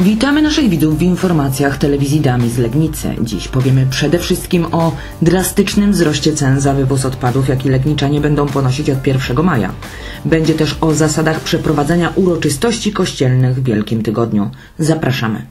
Witamy naszych widzów w informacjach telewizji Dami z Legnicy. Dziś powiemy przede wszystkim o drastycznym wzroście cen za wywóz odpadów, jaki legniczanie będą ponosić od 1 maja. Będzie też o zasadach przeprowadzania uroczystości kościelnych w Wielkim Tygodniu. Zapraszamy.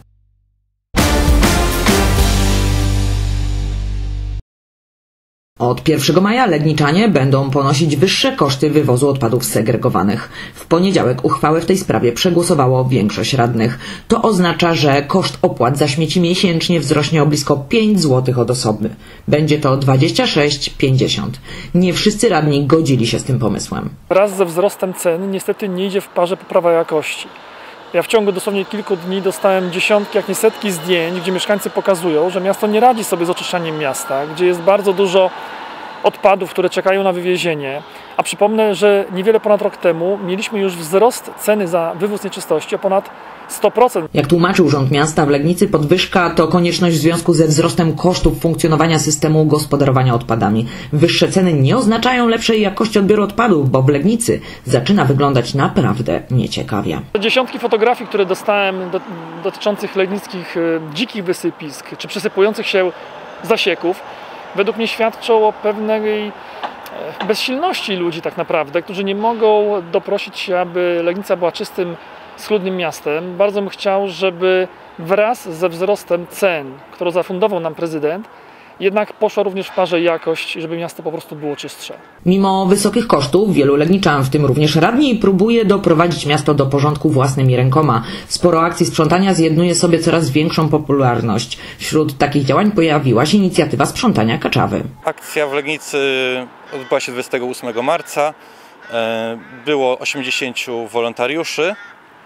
Od 1 maja legniczanie będą ponosić wyższe koszty wywozu odpadów segregowanych. W poniedziałek uchwałę w tej sprawie przegłosowało większość radnych. To oznacza, że koszt opłat za śmieci miesięcznie wzrośnie o blisko 5 zł od osoby. Będzie to 26,50. Nie wszyscy radni godzili się z tym pomysłem. Wraz ze wzrostem cen niestety nie idzie w parze poprawa jakości. Ja w ciągu dosłownie kilku dni dostałem dziesiątki, jak nie setki zdjęć, gdzie mieszkańcy pokazują, że miasto nie radzi sobie z oczyszczaniem miasta, gdzie jest bardzo dużo odpadów, które czekają na wywiezienie. A przypomnę, że niewiele ponad rok temu mieliśmy już wzrost ceny za wywóz nieczystości o ponad 100%. Jak tłumaczył Urząd Miasta w Legnicy, podwyżka to konieczność w związku ze wzrostem kosztów funkcjonowania systemu gospodarowania odpadami. Wyższe ceny nie oznaczają lepszej jakości odbioru odpadów, bo w Legnicy zaczyna wyglądać naprawdę nieciekawie. Dziesiątki fotografii, które dostałem dotyczących legnickich dzikich wysypisk czy przesypujących się zasieków, według mnie świadczą o pewnej bezsilności ludzi tak naprawdę, którzy nie mogą doprosić się, aby Legnica była czystym, schludnym miastem. Bardzo bym chciał, żeby wraz ze wzrostem cen, którą zafundował nam prezydent, jednak poszła również w parze jakość, żeby miasto po prostu było czystsze. Mimo wysokich kosztów wielu legniczan, w tym również radni, próbuje doprowadzić miasto do porządku własnymi rękoma. Sporo akcji sprzątania zjednuje sobie coraz większą popularność. Wśród takich działań pojawiła się inicjatywa sprzątania Kaczawy. Akcja w Legnicy odbyła się 28 marca. Było 80 wolontariuszy.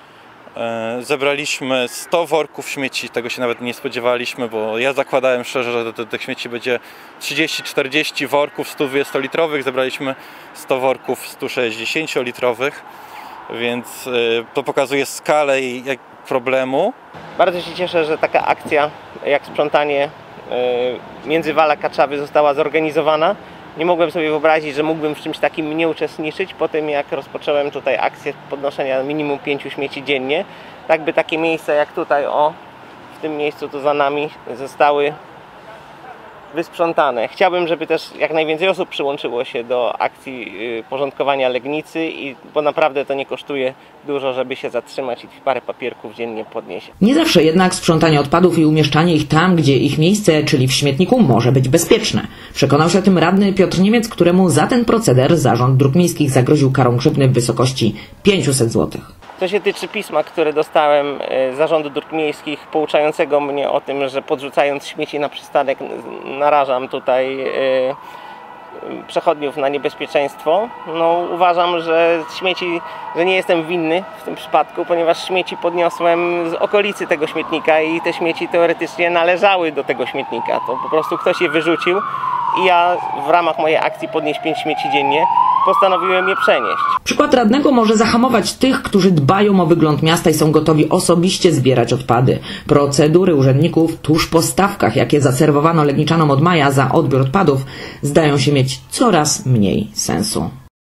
Zebraliśmy 100 worków śmieci, tego się nawet nie spodziewaliśmy, bo ja zakładałem szczerze, że do tych śmieci będzie 30-40 worków 120-litrowych, zebraliśmy 100 worków 160-litrowych, więc to pokazuje skalę i problemu. Bardzo się cieszę, że taka akcja jak sprzątanie międzywala Kaczawy została zorganizowana. Nie mogłem sobie wyobrazić, że mógłbym w czymś takim nie uczestniczyć po tym, jak rozpocząłem tutaj akcję podnoszenia minimum 5 śmieci dziennie. Tak by takie miejsca jak tutaj, w tym miejscu tu za nami, zostały wysprzątane. Chciałbym, żeby też jak najwięcej osób przyłączyło się do akcji porządkowania Legnicy, bo naprawdę to nie kosztuje dużo, żeby się zatrzymać i parę papierków dziennie podnieść. Nie zawsze jednak sprzątanie odpadów i umieszczanie ich tam, gdzie ich miejsce, czyli w śmietniku, może być bezpieczne. Przekonał się o tym radny Piotr Niemiec, któremu za ten proceder Zarząd Dróg Miejskich zagroził karą grzywny w wysokości 500 zł. Co się tyczy pisma, które dostałem z Zarządu Dróg Miejskich pouczającego mnie o tym, że podrzucając śmieci na przystanek narażam tutaj przechodniów na niebezpieczeństwo, uważam, że nie jestem winny w tym przypadku, ponieważ śmieci podniosłem z okolicy tego śmietnika i te śmieci teoretycznie należały do tego śmietnika. To po prostu ktoś je wyrzucił i ja w ramach mojej akcji podnieść 5 śmieci dziennie postanowiłem je przenieść. Przykład radnego może zahamować tych, którzy dbają o wygląd miasta i są gotowi osobiście zbierać odpady. Procedury urzędników tuż po stawkach, jakie zaserwowano legniczanom od maja za odbiór odpadów, zdają się mieć coraz mniej sensu.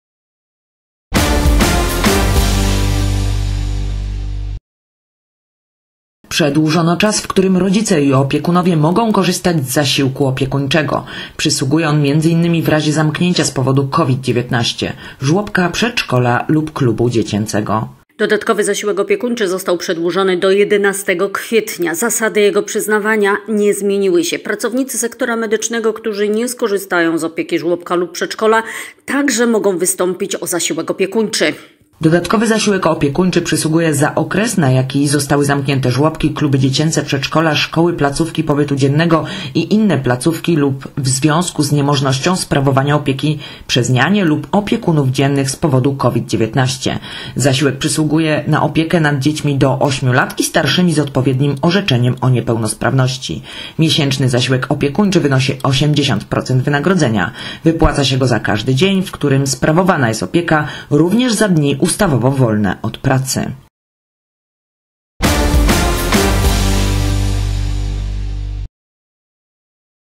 Przedłużono czas, w którym rodzice i opiekunowie mogą korzystać z zasiłku opiekuńczego. Przysługuje on m.in. w razie zamknięcia z powodu COVID-19, żłobka, przedszkola lub klubu dziecięcego. Dodatkowy zasiłek opiekuńczy został przedłużony do 11 kwietnia. Zasady jego przyznawania nie zmieniły się. Pracownicy sektora medycznego, którzy nie skorzystają z opieki żłobka lub przedszkola, także mogą wystąpić o zasiłek opiekuńczy. Dodatkowy zasiłek opiekuńczy przysługuje za okres, na jaki zostały zamknięte żłobki, kluby dziecięce, przedszkola, szkoły, placówki pobytu dziennego i inne placówki lub w związku z niemożnością sprawowania opieki przez nianie lub opiekunów dziennych z powodu COVID-19. Zasiłek przysługuje na opiekę nad dziećmi do 8 lat i starszymi z odpowiednim orzeczeniem o niepełnosprawności. Miesięczny zasiłek opiekuńczy wynosi 80% wynagrodzenia. Wypłaca się go za każdy dzień, w którym sprawowana jest opieka, również za dni ustawowo wolne od pracy.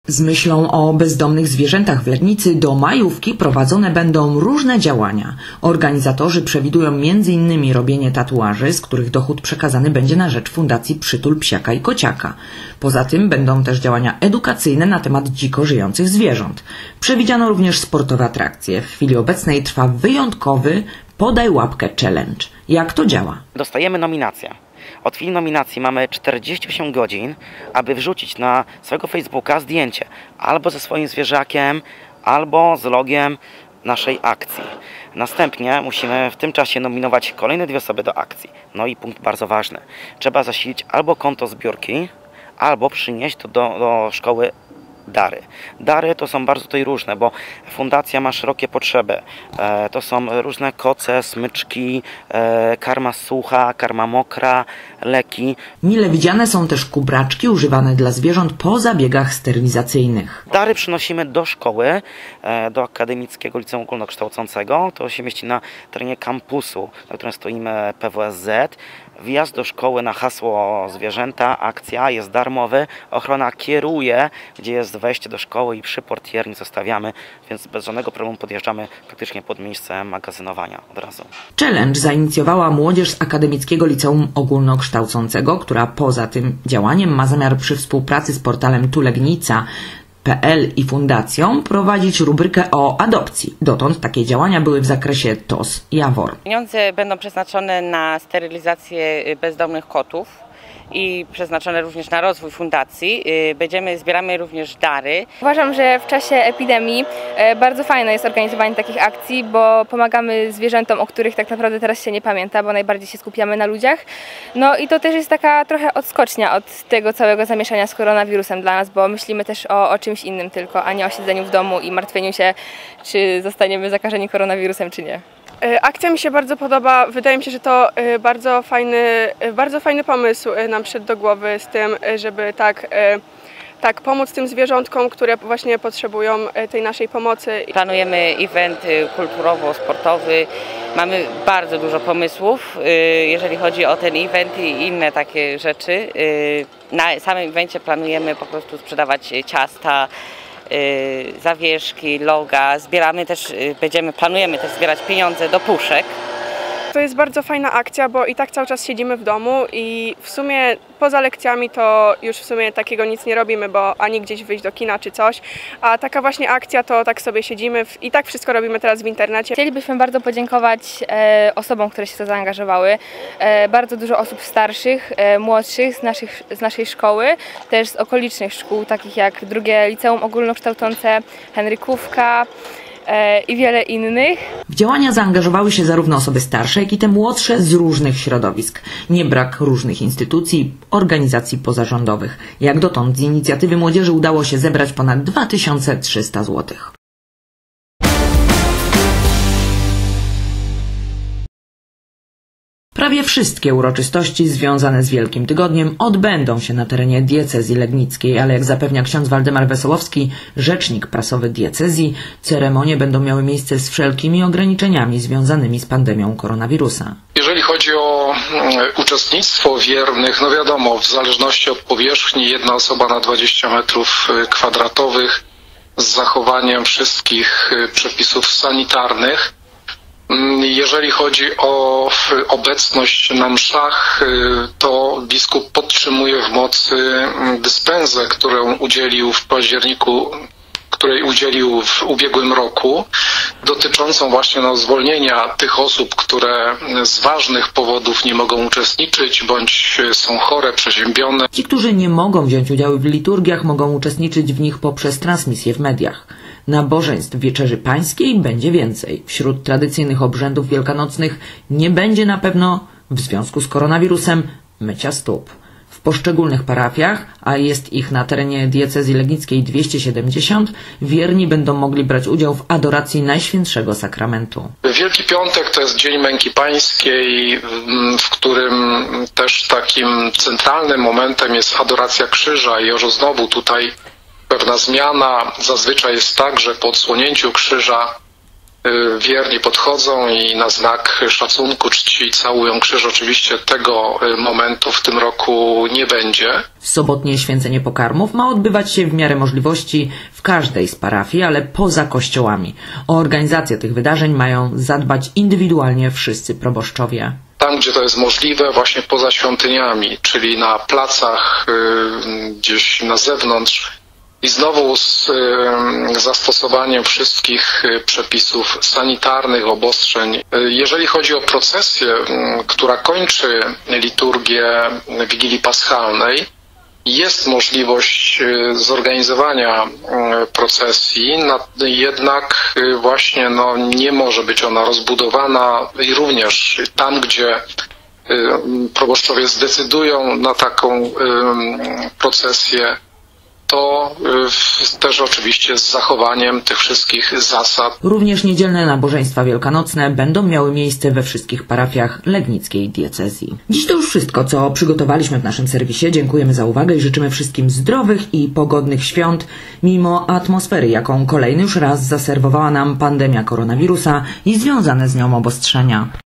Z myślą o bezdomnych zwierzętach w Legnicy do majówki prowadzone będą różne działania. Organizatorzy przewidują m.in. robienie tatuaży, z których dochód przekazany będzie na rzecz Fundacji Przytul Psiaka i Kociaka. Poza tym będą też działania edukacyjne na temat dziko żyjących zwierząt. Przewidziano również sportowe atrakcje. W chwili obecnej trwa wyjątkowy Podaj łapkę challenge. Jak to działa? Dostajemy nominację. Od chwili nominacji mamy 48 godzin, aby wrzucić na swojego Facebooka zdjęcie albo ze swoim zwierzakiem, albo z logiem naszej akcji. Następnie musimy w tym czasie nominować kolejne 2 osoby do akcji. No i punkt bardzo ważny. Trzeba zasilić albo konto zbiórki, albo przynieść to do szkoły dary. Dary to są bardzo tutaj różne, bo fundacja ma szerokie potrzeby. To są różne koce, smyczki, karma sucha, karma mokra, leki. Mile widziane są też kubraczki używane dla zwierząt po zabiegach sterylizacyjnych. Dary przynosimy do szkoły, do Akademickiego Liceum Ogólnokształcącego. To się mieści na terenie kampusu, na którym stoimy PWSZ. Wjazd do szkoły na hasło zwierzęta, akcja jest darmowy. Ochrona kieruje, gdzie jest wejście do szkoły i przy portierni zostawiamy, więc bez żadnego problemu podjeżdżamy praktycznie pod miejsce magazynowania od razu. Challenge zainicjowała młodzież z Akademickiego Liceum Ogólnokształcącego, która poza tym działaniem ma zamiar przy współpracy z portalem tulegnica.pl i fundacją prowadzić rubrykę o adopcji. Dotąd takie działania były w zakresie TOS i AWOR. Pieniądze będą przeznaczone na sterylizację bezdomnych kotów i przeznaczone również na rozwój fundacji. Zbieramy również dary. Uważam, że w czasie epidemii bardzo fajne jest organizowanie takich akcji, bo pomagamy zwierzętom, o których tak naprawdę teraz się nie pamięta, bo najbardziej się skupiamy na ludziach. No i to też jest taka trochę odskocznia od tego całego zamieszania z koronawirusem dla nas, bo myślimy też o czymś innym tylko, a nie o siedzeniu w domu i martwieniu się, czy zostaniemy zakażeni koronawirusem, czy nie. Akcja mi się bardzo podoba. Wydaje mi się, że to bardzo fajny pomysł nam przyszedł do głowy z tym, żeby tak pomóc tym zwierzątkom, które właśnie potrzebują tej naszej pomocy. Planujemy event kulturowo-sportowy. Mamy bardzo dużo pomysłów, jeżeli chodzi o ten event i inne takie rzeczy. Na samym evencie planujemy po prostu sprzedawać ciasta, zawieszki, loga. Planujemy też zbierać pieniądze do puszek. To jest bardzo fajna akcja, bo i tak cały czas siedzimy w domu i w sumie poza lekcjami to już w sumie takiego nic nie robimy, bo ani gdzieś wyjść do kina czy coś, a taka właśnie akcja to tak sobie siedzimy i tak wszystko robimy teraz w internecie. Chcielibyśmy bardzo podziękować osobom, które się w to zaangażowały. Bardzo dużo osób starszych, młodszych z naszej szkoły, też z okolicznych szkół, takich jak drugie Liceum Ogólnokształcące, Henrykówka i wiele innych. W działania zaangażowały się zarówno osoby starsze, jak i te młodsze z różnych środowisk. Nie brak różnych instytucji, organizacji pozarządowych. Jak dotąd z inicjatywy młodzieży udało się zebrać ponad 2300 zł. Prawie wszystkie uroczystości związane z Wielkim Tygodniem odbędą się na terenie diecezji legnickiej, ale jak zapewnia ksiądz Waldemar Wesołowski, rzecznik prasowy diecezji, ceremonie będą miały miejsce z wszelkimi ograniczeniami związanymi z pandemią koronawirusa. Jeżeli chodzi o uczestnictwo wiernych, no wiadomo, w zależności od powierzchni, 1 osoba na 20 metrów kwadratowych z zachowaniem wszystkich przepisów sanitarnych. Jeżeli chodzi o obecność na mszach, to biskup podtrzymuje w mocy dyspensę, której udzielił w ubiegłym roku, dotyczącą właśnie zwolnienia tych osób, które z ważnych powodów nie mogą uczestniczyć, bądź są chore, przeziębione. Ci, którzy nie mogą wziąć udziału w liturgiach, mogą uczestniczyć w nich poprzez transmisję w mediach. Nabożeństw Wieczerzy Pańskiej będzie więcej. Wśród tradycyjnych obrzędów wielkanocnych nie będzie na pewno, w związku z koronawirusem, mycia stóp. W poszczególnych parafiach, a jest ich na terenie diecezji legnickiej 270, wierni będą mogli brać udział w adoracji Najświętszego Sakramentu. Wielki Piątek to jest Dzień Męki Pańskiej, w którym też takim centralnym momentem jest adoracja krzyża i znowu tutaj pewna zmiana. Zazwyczaj jest tak, że po odsłonięciu krzyża wierni podchodzą i na znak szacunku, czci całują krzyż. Oczywiście tego momentu w tym roku nie będzie. Sobotnie święcenie pokarmów ma odbywać się w miarę możliwości w każdej z parafii, ale poza kościołami. O organizację tych wydarzeń mają zadbać indywidualnie wszyscy proboszczowie. Tam, gdzie to jest możliwe, właśnie poza świątyniami, czyli na placach, gdzieś na zewnątrz i znowu z zastosowaniem wszystkich przepisów sanitarnych, obostrzeń. Jeżeli chodzi o procesję, która kończy liturgię Wigilii Paschalnej, jest możliwość zorganizowania procesji, jednak właśnie nie może być ona rozbudowana i również tam, gdzie proboszczowie zdecydują na taką procesję, to też oczywiście z zachowaniem tych wszystkich zasad. Również niedzielne nabożeństwa wielkanocne będą miały miejsce we wszystkich parafiach legnickiej diecezji. Dziś to już wszystko, co przygotowaliśmy w naszym serwisie. Dziękujemy za uwagę i życzymy wszystkim zdrowych i pogodnych świąt, mimo atmosfery, jaką kolejny już raz zaserwowała nam pandemia koronawirusa i związane z nią obostrzenia.